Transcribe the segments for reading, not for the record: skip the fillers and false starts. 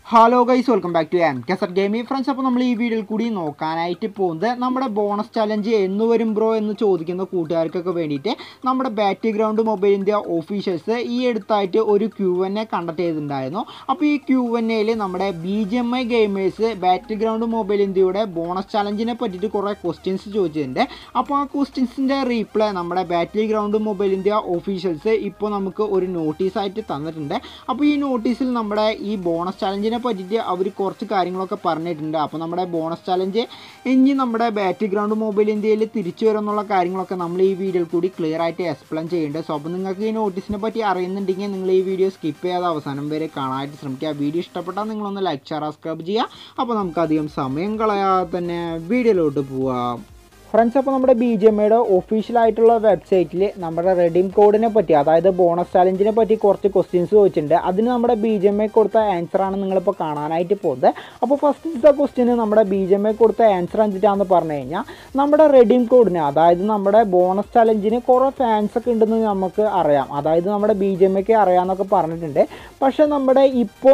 Hello guys, welcome back to Bgmi friends. അപ്പോൾ നമ്മൾ ഈ വീഡിയോയിൽ കൂടി നോക്കാനായിട്ട് പോകുന്നത് നമ്മുടെ ബോണസ് ചലഞ്ച് എന്ന് വരും ബ്രോ എന്ന് ചോദിക്കുന്ന കൂട്ടുകാർക്കൊക്കെ വേണ്ടിയിട്ട് നമ്മുടെ battle ground mobile India officials ഈ അടുത്തായിട്ട് ഒരു Q&A കണ്ടക്ട് ചെയ്തിട്ടുണ്ടായിരുന്നു. അപ്പോൾ ഈ Q&Aയിൽ നമ്മുടെ Bgmi gamers battle ground mobile ഇന്ത്യയുടെ ബോണസ് ചലഞ്ചിനെ പറ്റിയിട്ട് കുറേ ക്വസ്റ്റ്യൻസ് ചോദിച്ചിട്ടുണ്ട്. അപ്പോൾ ആ ക്വസ്റ്റ്യൻസിൻ്റെ റീപ്ലൈ നമ്മുടെ battle ground mobile India officials ഇപ്പോൾ നമുക്ക് ഒരു നോട്ടീസായിട്ട് തന്നിട്ടുണ്ട്. അപ്പോൾ ഈ നോട്ടീസിൽ നമ്മുടെ ഈ ബോണസ് ചലഞ്ചിനെ പറ്റിയിട്ട് അവർ കുറച്ച് കാര്യങ്ങളൊക്കെ പറഞ്ഞിട്ടുണ്ട്. അപ്പോൾ നമ്മുടെ ബോണസ് ചലഞ്ച് ഇനി നമ്മുടെ ബാറ്റിൽ ഗ്രൗണ്ട് മൊബൈൽ ഇന്ത്യയിൽ തിരിച്ചു വരുമെന്നുള്ള കാര്യങ്ങളൊക്കെ നമ്മൾ ഈ വീഡിയോയിൽ കൂടി ക്ലിയർ ആയിട്ട് എക്സ്പ്ലെയിൻ ചെയ്യുന്നുണ്ട്. സോ അപ്പോൾ നിങ്ങൾക്ക് ഈ നോട്ടീസിനെ പറ്റി അറിയുന്നുണ്ടെങ്കിൽ നിങ്ങൾ ഈ വീഡിയോ സ്കിപ്പ് ചെയ്യാതെ അവസാനം വരെ കാണാനായിട്ട് ശ്രമിക്കുക. വീഡിയോ ഇഷ്ടപ്പെട്ടാൽ നിങ്ങളൊന്ന് ലൈക്ക്, ഷെയർ, സബ്സ്ക്രൈബ് ചെയ്യുക. അപ്പോൾ നമുക്കധികം സമയം കളയാതെ തന്നെ വീഡിയോയിലോട്ട് പോവാം. ഫ്രണ്ട്സ്, അപ്പോൾ നമ്മുടെ Bgmiയുടെ ഒഫീഷ്യലായിട്ടുള്ള വെബ്സൈറ്റിൽ നമ്മുടെ റെഡീം കോഡിനെ പറ്റി, അതായത് ബോണസ് ചാലഞ്ചിനെ പറ്റി കുറച്ച് ക്വസ്റ്റ്യൻസ് ചോദിച്ചിട്ടുണ്ട്. അതിന് നമ്മുടെ Bgmi കൊടുത്ത ആൻസറാണ് നിങ്ങളിപ്പോൾ കാണാനായിട്ട് പോകുന്നത്. അപ്പോൾ ഫസ്റ്റത്തെ ക്വസ്റ്റ്യന് നമ്മുടെ Bgmi കൊടുത്ത ആൻസർ എന്തിട്ടാണെന്ന് പറഞ്ഞു കഴിഞ്ഞാൽ, നമ്മുടെ റെഡീം കോഡിന്, അതായത് നമ്മുടെ ബോണസ് ചാലഞ്ചിന് കുറേ ഫാൻസൊക്കെ ഉണ്ടെന്ന് നമുക്ക് അറിയാം, അതായത് നമ്മുടെ Bgmiക്ക് അറിയാമെന്നൊക്കെ പറഞ്ഞിട്ടുണ്ട്. പക്ഷേ നമ്മുടെ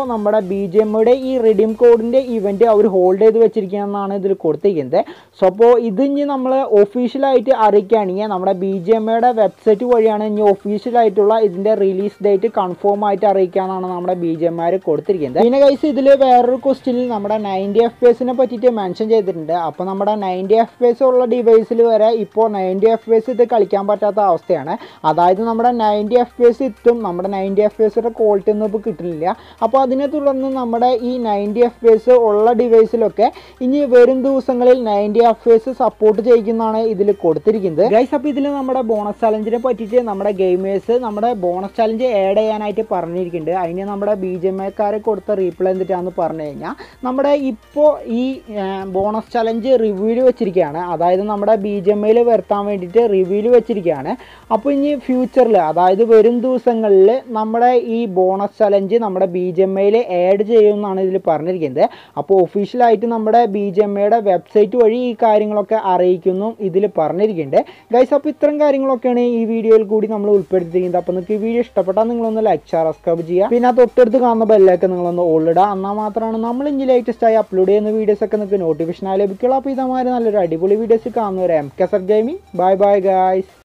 Bgmiയുടെ ഈ റെഡീം കോഡിൻ്റെ ഇവൻറ്റ് അവർ ഹോൾഡ് ചെയ്ത് വെച്ചിരിക്കുകയെന്നാണ് ഇതിൽ കൊടുത്തിരിക്കുന്നത്. സോ അപ്പോൾ ഇതിഞ്ഞ് നമ്മൾ ഒഫീഷ്യലായിട്ട് അറിയിക്കുകയാണെങ്കിൽ നമ്മുടെ Bgmiയുടെ വെബ്സൈറ്റ് വഴിയാണ് ഇനി ഒഫീഷ്യലായിട്ടുള്ള ഇതിൻ്റെ റിലീസ് ഡേറ്റ് കൺഫേം ആയിട്ട് അറിയിക്കാമെന്നാണ് നമ്മുടെ Bgmi കൊടുത്തിരിക്കുന്നത്. പിന്നെ ഗൈസ്, ഇതിൽ വേറൊരു ക്വസ്റ്റ്യനിൽ നമ്മുടെ 90 FPS പറ്റിയിട്ട് മെൻഷൻ ചെയ്തിട്ടുണ്ട്. അപ്പോൾ നമ്മുടെ 90 FPS ഉള്ള ഡിവൈസിൽ വരെ ഇപ്പോൾ 90 FPS ഇത് കളിക്കാൻ പറ്റാത്ത അവസ്ഥയാണ്. അതായത് നമ്മുടെ 90 FPS ഇത്തും നമ്മുടെ 90 FPSയുടെ ക്വാളിറ്റി ഒന്നും ഇപ്പോൾ കിട്ടുന്നില്ല. അപ്പോൾ അതിനെ തുടർന്ന് നമ്മുടെ ഈ 90 FPS ഉള്ള ഡിവൈസിലൊക്കെ ഇനി വരും ദിവസങ്ങളിൽ 90 FPS സപ്പോർട്ട് ചെയ്യുന്നതാണ് ഇതിൽ കൊടുത്തിരിക്കുന്നത്. ഗൈസ്, അപ്പോൾ ഇതിൽ നമ്മുടെ ബോണസ് ചലഞ്ചിനെ പറ്റിയിട്ട് നമ്മുടെ ഗെയിമേഴ്സ് നമ്മുടെ ബോണസ് ചലഞ്ച് ആഡ് ചെയ്യാനായിട്ട് പറഞ്ഞിരിക്കുന്നുണ്ട്. അതിന് നമ്മുടെ Bgmiക്കാരെ കൊടുത്ത റീപ്ലൈ എന്തിട്ടാണെന്ന് പറഞ്ഞു കഴിഞ്ഞാൽ, നമ്മുടെ ഇപ്പോൾ ഈ ബോണസ് ചലഞ്ച് റിവ്യൂവിൽ വെച്ചിരിക്കുകയാണ്. അതായത് നമ്മുടെ Bgmiയിൽ വരുത്താൻ വേണ്ടിയിട്ട് റിവ്യൂവിൽ വെച്ചിരിക്കുകയാണ്. അപ്പോൾ ഇനി ഫ്യൂച്ചറിൽ, അതായത് വരും ദിവസങ്ങളിൽ നമ്മുടെ ഈ ബോണസ് ചലഞ്ച് നമ്മുടെ Bgmiയിൽ ആഡ് ചെയ്യുമെന്നാണ് ഇതിൽ പറഞ്ഞിരിക്കുന്നത്. അപ്പോൾ ഒഫീഷ്യലായിട്ട് നമ്മുടെ Bgmiയുടെ വെബ്സൈറ്റ് വഴി ഈ കാര്യങ്ങളൊക്കെ അറിയിക്കുന്നു ഇതിൽ പറഞ്ഞിരിക്കുന്നുണ്ട്. ഗൈസ്, അപ്പോൾ ഇത്തരം കാര്യങ്ങളൊക്കെയാണ് ഈ വീഡിയോയിൽ കൂടി നമ്മൾ ഉൾപ്പെടുത്തിയിരിക്കുന്നത്. അപ്പോൾ നിങ്ങൾക്ക് ഈ വീഡിയോ ഇഷ്ടപ്പെട്ടാൽ നിങ്ങളൊന്ന് ലൈക്ക്, ഷെയർ, സബ്സ്ക്രൈബ് ചെയ്യുക. പിന്നെ ആ തൊട്ടടുത്ത് കാണുന്ന ബെല്ലൊക്കെ നിങ്ങളൊന്ന് ഓൾ ഇടുക. എന്നാൽ മാത്രമാണ് നമ്മൾ ഇനി ലേറ്റസ്റ്റ് ആയി അപ്ലോഡ് ചെയ്യുന്ന വീഡിയോസൊക്കെ നിങ്ങൾക്ക് നോട്ടിഫിക്കേഷനായി ലഭിക്കുള്ളൂ. അപ്പോൾ ഇതേമാതിരി നല്ലൊരു അടിപൊളി വീഡിയോസ് കാണുന്നവരെ Bgmi. Bye bye guys.